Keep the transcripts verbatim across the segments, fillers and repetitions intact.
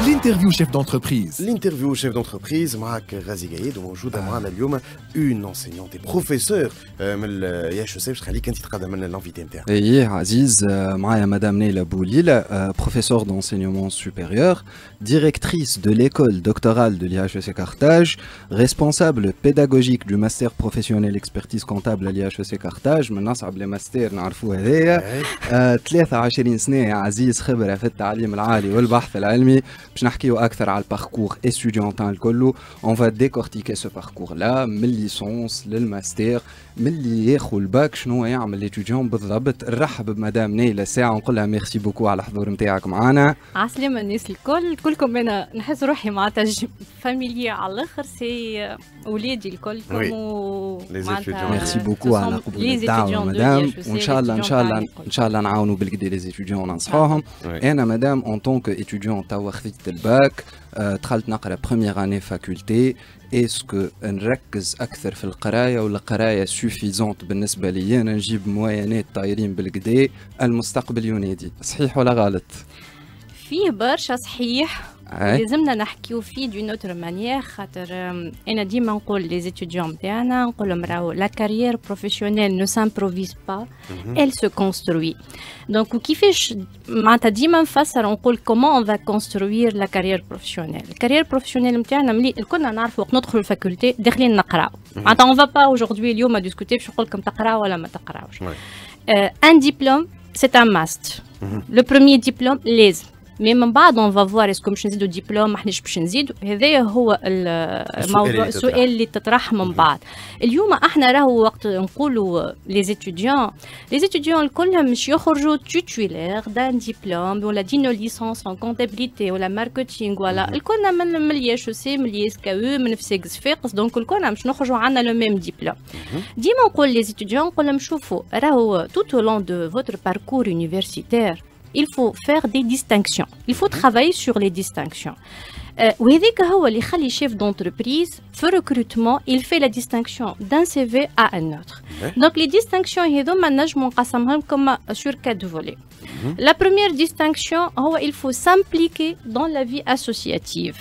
L'interview chef d'entreprise. L'interview chef d'entreprise معك غازي جايد وموجوده معنا اليوم اون انسيونت اي بروفيسور من يا اتش اس باش تخليك انت تقدم لنا الانفيتي نتاعك. ايه عزيز معايا مدام نيلة بوليل professeur d'enseignement supérieur, directrice de l'école doctorale de l'I H E C Carthage, responsable pédagogique du master professionnel expertise comptable à l'I H E C Carthage. من أصعب لي ماستر نعرفوه هذايا. ثلاثة وعشرين سنة يا عزيز خبرة في التعليم العالي والبحث العلمي. باش نحكيو أكثر على الباركور étudiantin الكل. On va décortiquer ce parcours là من الليسونس للماستر من اللي ياخذ الباك شنو يعمل ليتيديون بالضبط. نرحب بمدام نيلة ساعة ونقول لها ميرسي بوكو على الحضور نتاعك معنا. عسلامة الناس الكل كلكم. انا نحس روحي معناتها فاميليا على الاخر سي ولادي الكل معناتها ميرسي بوكو على قبول الدعوة مدام. وان شاء الله ان شاء الله ان شاء الله نعاونوا بالكدا لي زيتيديون ننصحوهم. انا مدام اون طونك ايتيديون توا خذيت الباك دخلت نقرا بروميير اني فاكولتي. اسكو نركز اكثر في القرايه ولا قرايه سوفيزونت بالنسبه لي انا نجيب موينات طايرين بالكدا المستقبل ينادي؟ صحيح ولا غلط؟ فيه برشا صحيح لازمنا نحكيو فيه دون اوتر مانيير. خاطر انا ديما نقول لي زيتيديون نتاعنا نقول لهم راهو لا كارير بروفيسيونيل نو سامبروفيز با elle se construit. دونك وكيفاش معناتها ديما نفسر نقول كومون اون فا كونستروير لا كارير بروفيسيونيل. الكارير بروفيسيونيل نتاعنا ملي الكلنا نعرفوا وقت ندخلوا الفاكولتي داخلين نقراو معناتها اون فا با اوجوردي اليوم ديسكوتي باش نقول لكم تقراو ولا ما تقراوش. ان ديبلوم سي ان ماست. لو بروميير ديبلوم لازم مي من بعد اون فا فوار اسكو باش نزيدو ديبلوم ما حناش باش نزيدو. هذايا هو الموضوع السؤال اللي تطرح من بعد. اليوم احنا راهو وقت نقولوا لي زيتيديون لي زيتيديون الكل مش يخرجوا تيتولير دان ديبلوم ولا دينو ليسونس ان كونتابيليتي ولا ماركتينغ ولا الكلنا من من لي اتش سي من لي اس كا او من فسيكس فيقس. دونك الكلنا مش نخرجوا عندنا لو ميم ديبلوم. ديما نقول لي زيتيديون نقول لهم شوفوا راهو tout au long de votre parcours universitaire il faut faire des distinctions. Il faut travailler sur les distinctions. وهذيك هو اللي يخلي شيف d'entreprise في recrutement il fait la distinction d'un C V à un autre. Donc les distinctions هذوما نجمو نقسمهم لكم sur quatre volets. La première distinction هو il faut s'impliquer dans la vie associative.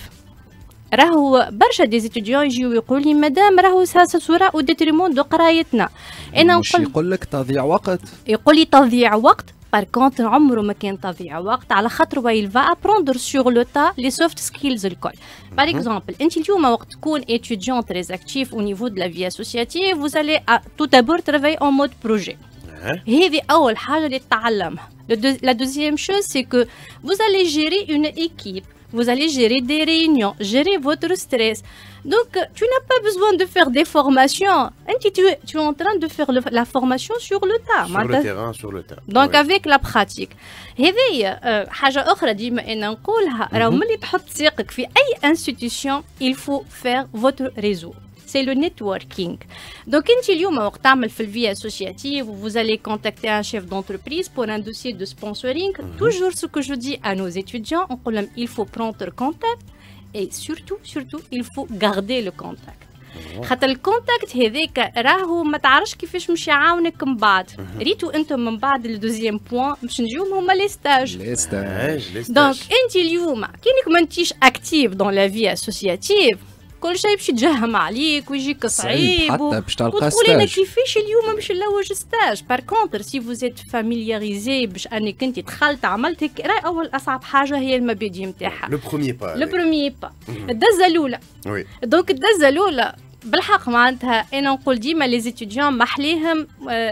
راهو برشا دي زيتيديون يجيو يقولوا لي مدام راهو صوره او ديتريمون دو قرايتنا. انا مش يقول لك تضييع وقت. يقول لي تضييع وقت. بار كونتر عمره ما كان تضييع وقت على خاطر il va apprendre sur le tas les soft skills الكل. Par exemple انت اليوم وقت تكون étudiant très actif au niveau de la vie associative vous allez à, tout d'abord travailler en mode projet. هذه أول حاجة اللي تتعلمها. La deuxième chose c'est que vous allez gérer une équipe. Vous allez gérer des réunions, gérer votre stress. Donc, tu n'as pas besoin de faire des formations. Tu, tu, tu es en train de faire le, la formation sur le tas. Sur le terrain, sur le tas. Donc, oui. Avec la pratique. هذه حاجة أخرى ديما أنا نقولها راهو ملي تحط ساقك في أي institution, il faut faire votre réseau. C'est le networking. Donc, quand اليوم وقت تعمل في الفي associative, vous allez contacter un chef d'entreprise pour un dossier de sponsoring. Mm-hmm. Toujours ce que je dis à nos étudiants, on dit il faut prendre contact et surtout, surtout, il faut garder le contact. خاطر الكونتاكت هذاك راهو ما تعرفش كيفاش مش يعاونك من بعد. ريتو انتم من بعد الدوزيام بوين باش نجيوهم هما لي ستاج. لي ستاج. دونك انت اليوم كينك ما انتيش اكتيف دون لا في اسوسياتيف كل شيء باش يتجهم عليك ويجيك صعيب حتى باش تلقى ستاج. وتقولي لنا كيفاش اليوم باش نلوج ستاج. بار كونتر سي فوزيت فاميلياريزي باش انك انت دخلت عملت هيك راهي اول اصعب حاجه هي المبادئ نتاعها. لو بروميي با لو بروميي با الدزه الاولى. وي دونك الدزه الاولى بالحق معناتها انا نقول ديما لي زيتيديون محليهم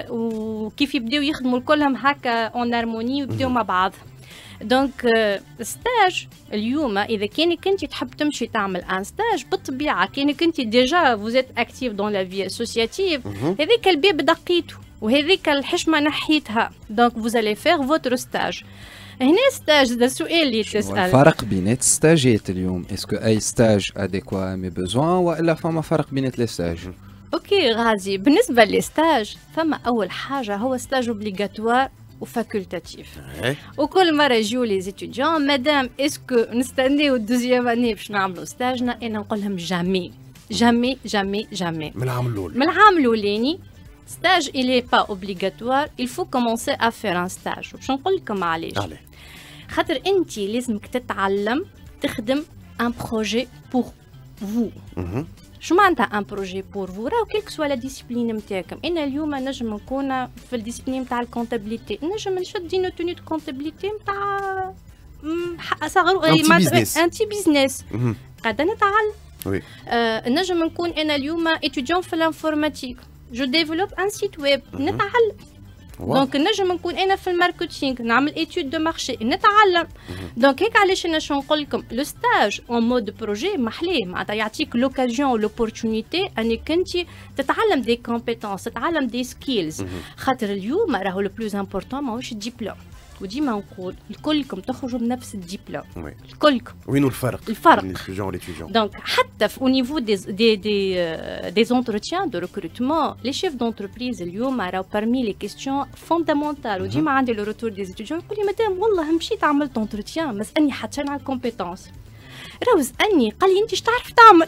وكيف يبداو يخدموا كلهم هكا اون هارموني ويبداو مع بعض. دونك ستاج اليوم اذا كانك انت تحب تمشي تعمل ان ستاج بالطبيعه كانك انت ديجا فوزيت اكتيف دون لا في اسوسياتيف هذيك الباب دقيته وهذيك الحشمه نحيتها. دونك فوزالي فيغ فوتر ستاج. هنا ستاج هذا السؤال اللي تسال. الفرق بين الستاجات اليوم اسكو اي ستاج اديكوا مي بوزوان ولا فما فرق بين لي ستاج؟ اوكي غازي بالنسبه للستاج فما اول حاجه هو ستاج اوبليغاتوار وفاكولتاتيف. وكل مره يجيو لي زيتيديون مدام اسكو نستناو الدوزيام اني باش نعملوا ستاجنا. انا نقول لهم جامي جامي جامي جامي من العام الاول. من العام الاولاني ستاج il est pas obligatoire il faut commencer à faire un stage. باش نقول لكم علاش. خاطر انت لازمك تتعلم تخدم ان بروجي بور فو. شو معناتها ان بروجي بور فو؟ راهو كيلك سوا لا ديسيبلين نتاعكم. انا اليوم نجم نكون في الديسيبلين نتاع الكونتابيليتي، نجم نشد دي نوتوني دو كونتابيليتي نتاع صغر انتي بيزنس قاعده نتعلم. وي آه نجم نكون انا اليوم اتيديون في الانفورماتيك، جو ديفلوب ان سيت ويب نتعلم. دونك نجم نكون انا في الماركتينغ نعمل ايتود دو مارشي نتعلم. دونك هيك علاش انا شو نقول لكم لو ستاج اون مود بروجي محليه معناتها يعطيك لوكازيون ولوبورتونيتي انك انت تتعلم دي كومبيتونس، تتعلم دي سكيلز. خاطر اليوم راهو لو بلوز امبورطون ماهوش الدبلوم، وديما نقول الكلكم تخرجوا بنفس الدبلوم الكلكم. وينو الفرق؟ الفرق ليتيديون ليتيديون. دونك حتى في او نيفو دي دي دي دي زونتروتيان دو ريكروتمون لي شيف دونتربريز اليوم راهو بارمي لي كيستيون فوندامونتال. وديما عندي لو روتور دي ستوديون يقول لي مدام والله مشيت عملت اونتروتيان ما اسالني حتى على الكومبيتونس، راهو اسالني قال لي انت اش تعرف تعمل.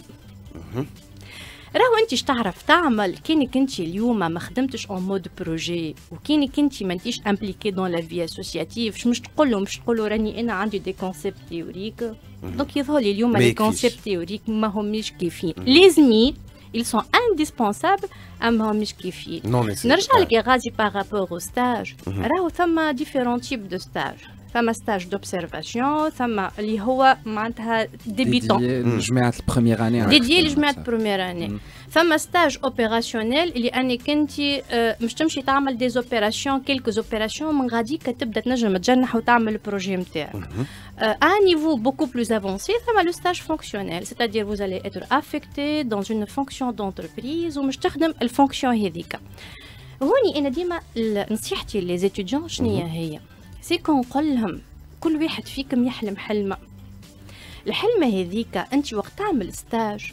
راهو انت اش تعرف تعمل كينك انت اليوم ما خدمتش اون مود بروجي وكينك انت ما انتيش امبليكي دون لا في اسوسياتيف. شو مش تقول له مش تقول له راني انا عندي دي كونسيبت تيوريك. دونك يظهر لي اليوم لي كونسيبت تيوريك ما هميش كيفين. لازمين ils sont indispensables اما هميش كيفين. نرجع لك يا غازي بارابور او ستاج. راهو ثم ديفيرون تيب دو ستاج. ثم ستاج دوبسيرفاسيون، ثم اللي هو معناتها ديبيتون لجماعة البروميير اني، ديديي لجماعة البروميير اني. ثم ستاج اوبيراسيونيل اللي انك انت مش تمشي تعمل دي اوبيراسيون كيلكوز اوبيراسيون من غاديك تبدا تنجم تجنح وتعمل البروجي نتاعك. à un niveau beaucoup plus avancé, ثم le stage fonctionnel, c'est-à-dire vous allez être affecté dans une fonction d'entreprise ومش تخدم الفونكسيون هذيك. هوني انا ديما نصيحتي لي étudiants شنو هي؟ سي كون نقول لهم كل واحد فيكم يحلم حلمه. الحلمه هذيك انت وقت تعمل ستاج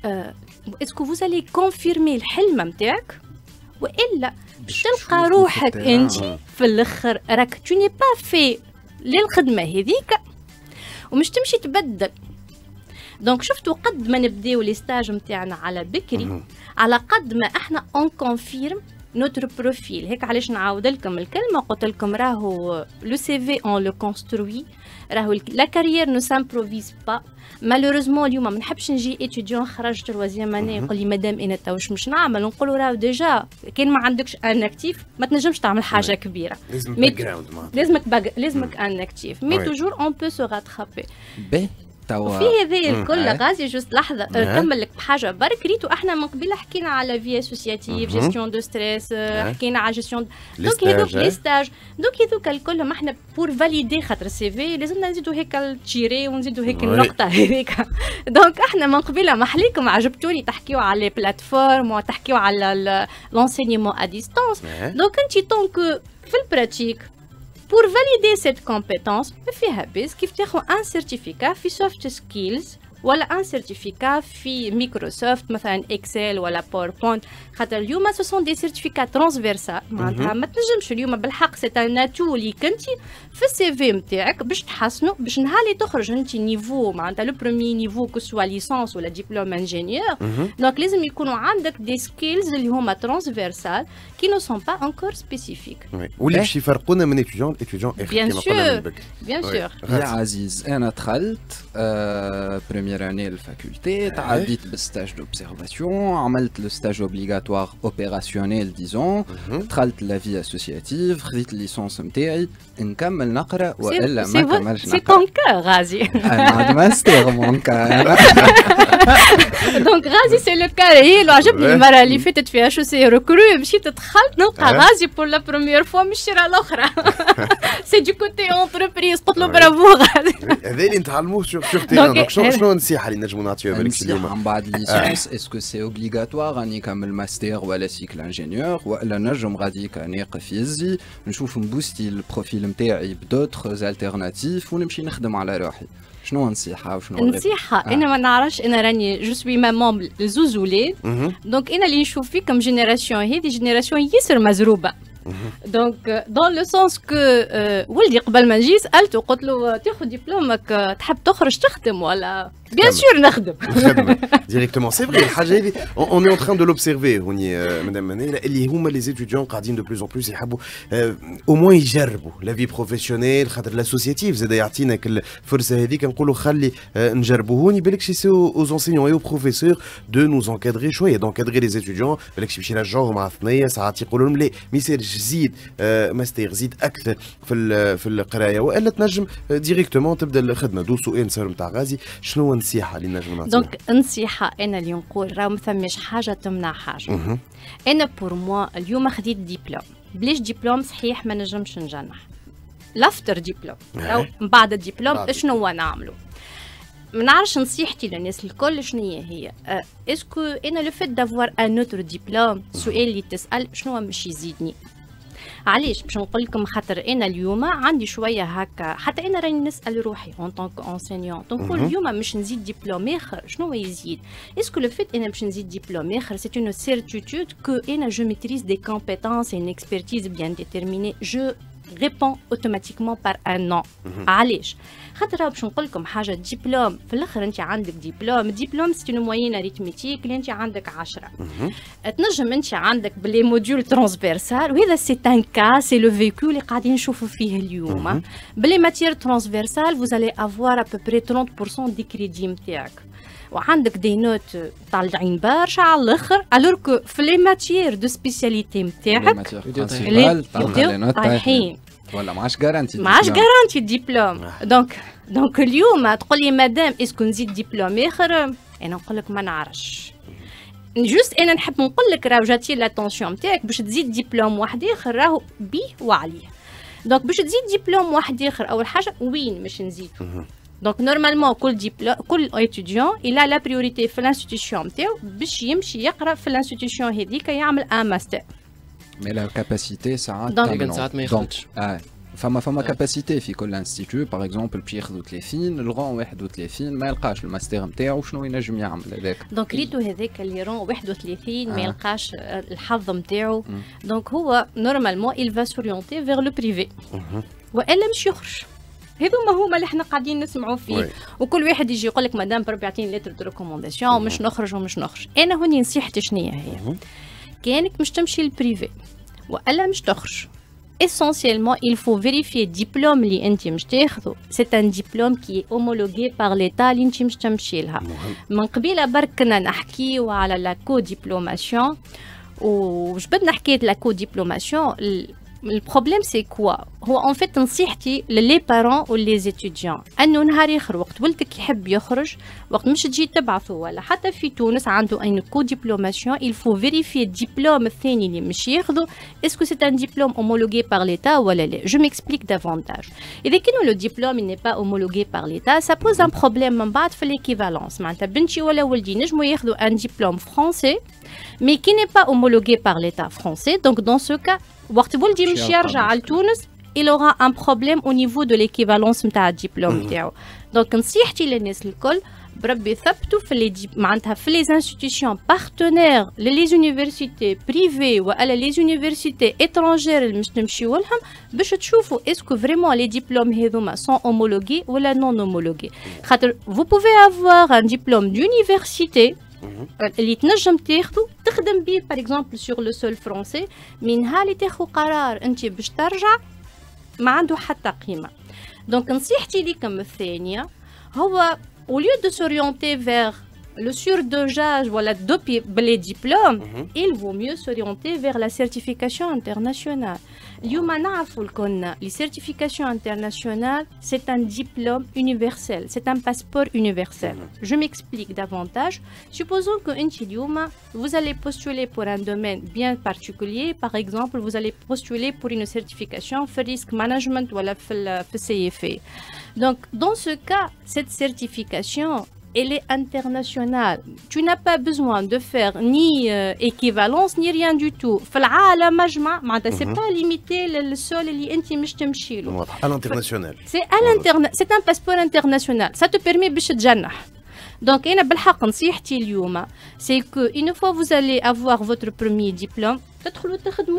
اسكو فوز الي كونفيرمي الحلمه نتاعك والا باش تلقى روحك انت في الاخر راك تو ني با في للخدمه هذيك ومش تمشي تبدل. دونك شفتوا قد ما نبداو لي ستاج نتاعنا على بكري على قد ما احنا اون كونفيرم نوتر بروفيل. هيك علاش نعاود لكم الكلمه قلت لكم راهو لو سي في اون لو كونستروي، راهو لا كارير نو سامبروفيز با. مالوريزمون اليوم ما نحبش نجي اتيديون خرج تروازيام اني يقول لي مدام انا تو واش مش نعمل، نقولوا راهو ديجا كان ما عندكش ان اكتيف ما تنجمش تعمل حاجه كبيره. لازمك باك جراوند، لازمك باك لازمك ان اكتيف مي توجور اون بو سو راترابي. توا في هذه الكل غازي جوست لحظه نكمل لك بحاجه برك ريتو. احنا من قبل حكينا على في اسوسياتيف، جيستيون دو ستريس، حكينا على جيستيون. دونك هذوك لي ستاج دونك هذوك الكل ما احنا بور فاليدي خاطر سي في لازمنا نزيدوا هيك التشيري ونزيدوا هيك النقطه هذيك. دونك احنا من قبل ما حليكم عجبتوني تحكيوا على لي بلاتفورم وتحكيوا على لونسينيمون ا ديستانس. دونك انت طونك في البراتيك pour valider cette compétence فيها بس كيف تاخذ ان سيرتيفيكا في سوفت سكيلز ولا ان سيرتيفيكا في مايكروسوفت مثلا اكسل ولا باوربوينت. خاطر اليوم سو سون دي سيرتيفيكا ترانسفيرسال معناتها ما تنجمش اليوم بالحق سي ان اتو اللي كنتي في السي في نتاعك باش تحسنوا باش نهار تخرج انت نيفو معناتها لو بروميي نيفو كو سوا ليسونس ولا دبلوم انجينيور. دونك لازم يكونوا عندك دي سكيلز اللي هما ترانسفيرسال كي نو سون با انكور سبيسيفيك واللي باش يفرقونا من اتيديون اتيديون بيان سور بيان سور. يا عزيز انا دخلت بروميير année الفاكولتي تعديت بالستاج دوبسيرفاسيون عملت لو ستاج اوبليغاتوار اوبيراسيونيل ديزون دخلت لا في اسوسياتيف خذيت الليسونس نتاعي نكمل نقرا والا ما كملش نقرا. سي طون كا غازي انا عاد ماستر مون كا. دونك غازي سي لو كاري اللي عجبني المره اللي فاتت فيها شو سي ريكرو مشيت دخلت نلقى غازي بور لا بروميير فوا من الشرا الاخرى. سي دو كوتي اونتربريز قلت له برافو غازي. هذا اللي نتعلموه سور تيران. دونك شنو شنو النصيحه اللي نجموا نعطيوها بالك اليوم؟ من بعد الليسونس اسكو سي اوبليغاتوار اني نكمل ماستر ولا سيكل انجينيور ولا نجم غاديك ناقف يزي نشوف نبوستي البروفيل نتاعي بدوتر التيرناتيف ونمشي نخدم على روحي. شنو النصيحه وشنو النصيحه؟ آه. انا ما نعرفش، انا راني جو سوي مامون لزوز ولاد. دونك انا اللي نشوف فيكم جينيراسيون هذه جينيراسيون ياسر مزروبه دونك دون لو سونس كو ولدي قبل ما نجي سالته قلت له تاخذ دبلومك تحب تخرج تخدم ولا بيان سور نخدم ديريكتومون سي فري الحاجه هذه اون اي اون تران دو لوبسيرفي هوني مدام منيله اللي هما لي زيتيديون قاعدين دو بلوس اون بلوس يحبوا او موان يجربوا لا في بروفيسيونيل خاطر لاسوسياتيف زاد يعطينا الفرصه هذيك نقولوا خلي نجربوا هوني بالك شي سي aux enseignants et aux professeurs de nous encadrer شويه d'encadrer les étudiants بالك يمشي يرجعوهم مع ثنيه ساعات يقولوا لهم لا ما يصيرش زيد ماستر زيد اكثر في في القرايه والا تنجم ديريكتومون تبدا الخدمه دو سؤال صار نتاع غازي شنو النصيحه اللي نجم نعطيها؟ دونك النصيحه انا اللي نقول راه ما ثماش حاجه تمنع حاجه. انا بور موا اليوم خديت ديبلوم بليش ديبلوم صحيح ما نجمش نجنح لافتر ديبلوم او بعد الدبلوم شنو هو نعملو؟ ما نعرفش نصيحتي للناس الكل شنو هي هي اسكو انا لو فيت دافوار ان اوتر ديبلوم السؤال اللي تسال شنو باش يزيدني علاش باش نقول لكم خاطر انا اليوم عندي شويه هكا حتى انا راني نسال روحي اون طونك انسينيون نقول اليوم باش نزيد دبلوم اخر شنو يزيد اسكو لو فيت انا باش نزيد دبلوم اخر سي اون سيرتيتود كو انا جو ميتريز دي كومبيتونس اون اكسبرتيز بيان ديتيرميني جو ريبون اوتوماتيكمون بار ان نون علاش خاطر باش نقول لكم حاجه دبلوم في الاخر انت عندك دبلوم الدبلوم سي اون موين اريتميتيك اللي انت عندك عشرة تنجم انت عندك بلي موديول ترانسفيرسال وهذا سي ان كا سي لو فيكو اللي قاعدين نشوفوا فيه اليوم بلي ماتير ترانسفيرسال فوز الي افوار ابوبري ثلاثين بالمئة دي كريدي نتاعك وعندك دي نوت طالعين برشا على الاخر الوغ كو في لي ماتير دو سبيسياليتي نتاعك اللي طايحين ولا معاش جارانتي معاش جارانتي الدبلوم دونك دونك اليوم تقول لي مدام اسكو نزيد دبلوم اخر انا نقول لك ما نعرفش جوست انا نحب نقول لك راهو جاتي لاتونسيون نتاعك باش تزيد دبلوم واحد اخر راهو بيه وعليه دونك باش تزيد دبلوم واحد اخر اول حاجه وين باش نزيد دونك نورمالمون كل ديبلوم كل ايتيديون الى لا بريوريتي في الانستيتيوشن نتاعو باش يمشي يقرا في الانستيتيوشن هذيك يعمل ان ماستر مي لا كاباسيتي ساعات دونك ساعات ما ياخذش فما فما كاباسيتي في كل انستيتيو باغ اكزومبل باش ياخذوا ثلاثين الغون واحد وثلاثين ما يلقاش الماستر نتاعو شنو ينجم يعمل هذاك دونك ريتو هذاك اللي رون واحد وثلاثين ما يلقاش الحظ نتاعو دونك هو نورمالمون il va s'orienter vers le privé والا مش يخرج هذوما هما اللي احنا قاعدين نسمعوا فيه وكل واحد يجي يقول لك مدام بربي يعطيني لتر دو ريكومونداسيون ومش نخرج ومش نخرج انا هوني نصيحتي شنو هي كانك مش تمشي للبريفي والا مش تخرج essentiellement il faut vérifier diplôme اللي انت مش تاخذه c'est un diplôme qui est homologué par l'état اللي انت مش تمشي لها من قبيله برك كنا نحكيو على لا كو ديبلوماسيون وجبدنا حكايه لا كو ديبلوماسيون البروبليم سي كوا هو ان فيت نصيحتي للي بارون ولي زيتيديون انه نهار اخر وقت ولدك يحب يخرج وقت مش تجي تبعثه ولا حتى في تونس عنده ان كو ديبلوماسيون il faut vérifier الدبلوم الثاني اللي مش ياخذه اسكو سي ان دبلوم homologué par l'état ولا لا جو ميكسبليك دافونتاج اذا كانوا لو دبلوم ني با homologué par l'état ça pose un problème من بعد في l'équivalence معناتها بنتي ولا ولدي نجموا ياخذوا ان دبلوم فرونسي mais qui n'est pas homologué par l'état français donc dans ce cas وقت ولدي مش يرجع لتونس il aura un problème au niveau de l'équivalence نتاع الدبلوم نتاعو دونك نصيحتي للناس الكل بربي ثبتوا في لي معناتها في لي انستيتيوشن بارتنير لي زونيفرسيتي بريفي ولا لي زونيفرسيتي اترونجير اللي مش تمشيو لهم باش تشوفوا اسكو فريمون لي ديبلوم هذوما سون homologués ولا نون homologués خاطر vous pouvez avoir un diplôme d'université اللي تنجم تاخذو تخدم بيه باغ اكزومبل سور لو سول فرونسي من هالي تاخذ قرار انت باش ترجع ما عنده حتى قيمه دونك نصيحتي لكم الثانيه هو au lieu de s'orienter vers le surdosage voilà dopi les diplômes il vaut mieux s'orienter vers la certification internationale اليوم نعرفوا الكل les certifications internationales c'est un diplôme universel c'est un passeport universel je m'explique davantage supposons que انت اليوم vous allez postuler pour un domaine bien particulier par exemple vous allez postuler pour une certification في risk management ولا في في C F A donc dans ce cas cette certification elle est internationale. Tu n'as pas besoin de faire ni euh, équivalence ni rien du tout. في العالم مجمع معناتها c'est pas limité للسول اللي انت مش تمشي له. واضح. À l'international. C'est à l'interna c'est un passeport international. Ça te permet باش تجنح. Donc أنا بالحق نصيحتي اليوم c'est que une fois vous allez avoir votre premier diplôme تدخلوا تخدموا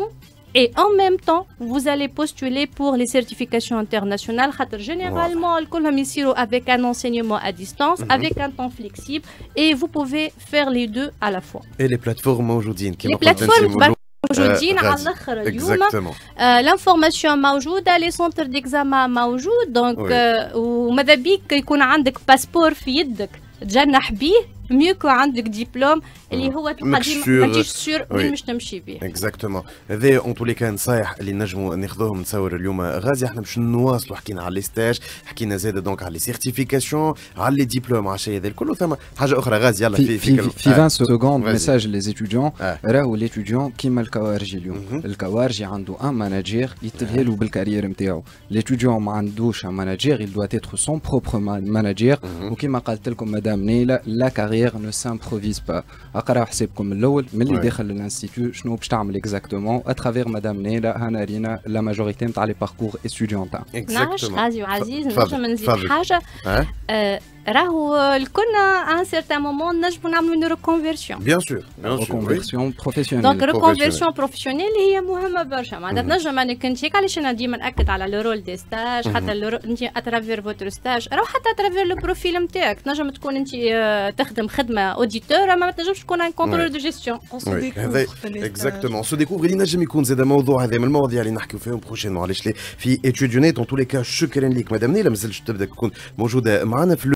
et en même temps vous allez postuler pour les certifications internationales. Généralement الكلهم يصيروا avec un enseignement à distance, mm-hmm. avec un temps flexible, et vous pouvez faire les deux à la fois. Et les plateformes موجودين كما قلت انت موجودين على الاخر اليوم. الانفورماسيون موجوده، لي سونتر ديكزاما موجود، دونك وماذا بيك يكون عندك باسبور في يدك تجنح بيه ميوكو عندك دبلوم اللي هو تقدم ماكيش سور وين مش تمشي به. اكزاكتومون هذا اون تو لي كان نصايح اللي نجموا ناخذوهم نتصور اليوم غازي. احنا باش نواصلوا، حكينا على لي ستاج، حكينا زاد دونك على لي سيرتيفيكاسيون، على لي دبلوم، على الشيء هذا الكل. ثم حاجه اخرى غازي يلا في في في عشرين سكوند ميساج لي زيتيديون. راهو ليتيديون كيما الكوارجي اليوم، الكوارجي عنده ان ماناجير يتبهي له بالكارير نتاعو. ليتيديون ما عندوش ان ماناجير، il doit être son propre manager. وكيما قالت لكم مدام نيلة، لا كارير نو سامبروفيز با. اقراو حسابكم الاول من اللي داخل الانستيتو شنو باش تعمل اكزاكتومون اترافير مدام نيلة. هنا رينا لا ماجوريتي نتاع لي باركور ستوديون تاع نعرفش غازي وعزيز نجم نزيد حاجه. راهو الكلنا ان سيرتان مومون نجموا نعملوا نو ريكونفيرسيون. بيان سور ريكونفيرسيون بروفيسيونيل. دونك ريكونفيرسيون بروفيسيونيل هي مهمه برشا. معناتها تنجم انك انت هيك، علاش انا ديما ناكد على لو رول دي ستاج، حتى انت اترافير فوتر ستاج، راهو حتى اترافير لو بروفيل نتاعك تنجم تكون انت تخدم خدمه اوديتور، ما تنجمش تكون ان كونترول دو جيستيون. هذا اكزاكتومون سو ديكوفري اللي نجم يكون زاد موضوع هذا من المواضيع اللي نحكيو فيهم بروشينمون. علاش في اتيديونيت اون تو لي كا. شكرا لك مدام نيلة، مازالش تبدا تكون موجوده معنا في